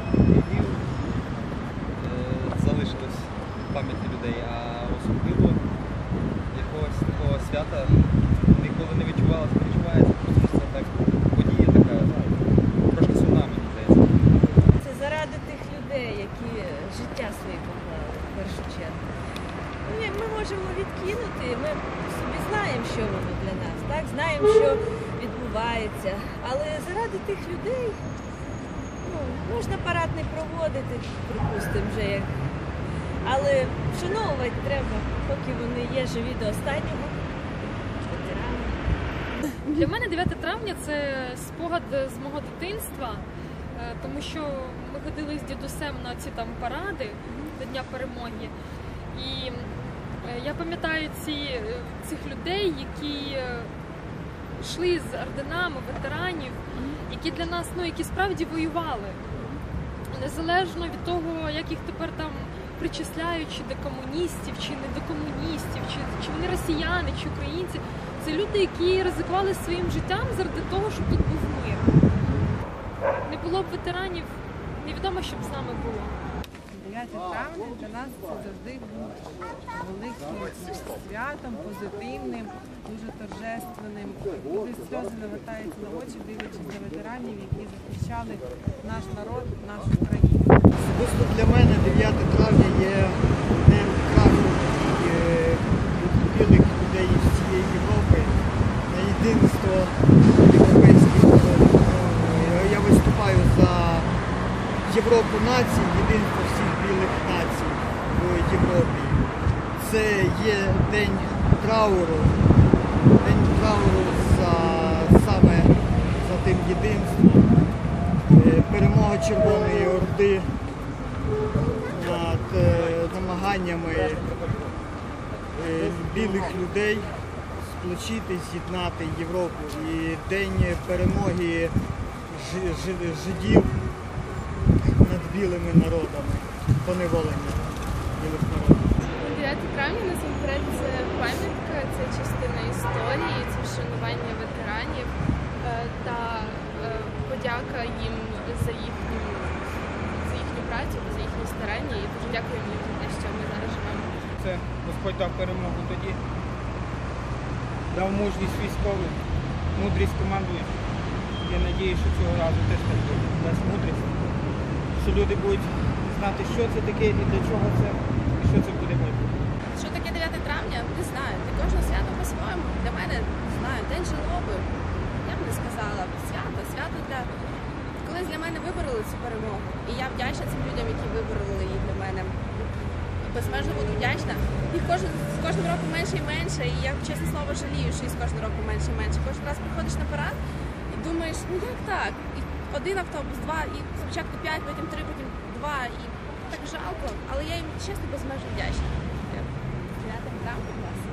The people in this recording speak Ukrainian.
боїв залишилось в пам'яті людей, а особливо якогось такого свята ніколи не відчувалося, не відчувається, просто це так подія така, трошки сумна, мені здається. Це заради тих людей, які життя своє поклали, в першу чергу. Ми можемо відкинути, ми собі знаємо, що воно для нас, так? Знаємо, що відбувається, але заради тих людей можна парад не проводити, припустимо, вже як. Але вшановувати треба, поки вони є живі до останнього. Ветерани. Для мене 9 травня – це спогад з мого дитинства, тому що ми ходили з дідусем на ці там паради до Дня Перемоги. І я пам'ятаю цих людей, які йшли з орденами ветеранів, які для нас, які справді воювали. Незалежно від того, як їх тепер там причисляють, чи до комуністів, чи не до комуністів, чи вони росіяни, чи українці. Це люди, які ризикували своїм життям заради того, щоб тут був мир. Не було б ветеранів, невідомо, що б з нами було. 9 травня для нас це завжди великим святом, позитивним, дуже торжественним. Люди сльози навертаються на очі, дивлячись на ветеранів, які захищали наш народ, нашу країну. Особисто для мене 9 травня є днем краху білих людей з цієї Європи на єдинство європейських народів. Я виступаю за Європу націй, єдинство всіх білих націй в Європі. Це є день трауру саме за тим єдинством. Перемога Червоної Орди над намаганнями білих людей сплочити, з'єднати Європу. І день перемоги жидів над білими народами, поневолення білих народів. 9 травня, насамперед, це пам'ятка, це частина історії, це вшанування ветеранів та подяка їм за їхню працю, за їхні старання. І дуже дякуємо їм за те, що ми зараз живемо. Це Господь дав перемогу тоді, дав мужність військовим, мудрість командуючим. Я надію, що цього разу теж так буде, дасть мудрість, що люди будуть знати, що це таке і для чого це, і що це буде майбутнє. Що таке 9 травня? Не знаю. Для кожного свято по-своєму. Для мене, не знаю, День жалоби. Я б не сказала. Свято для... Колись для мене вибороли цю перемогу. І я вдячна цим людям, які вибороли її для мене. І безмежно буду вдячна. Їх з кожним роком менше і менше. І я, чесне слово, жалію, що їх з кожним роком менше і менше. Кожен раз приходиш на парад і думаєш, як так? І один автобус, два, і спочатку 5, потім 3, потім 2. І так жалко. Але я їм, чесно, безмежно вдячна. 9 травня у нас.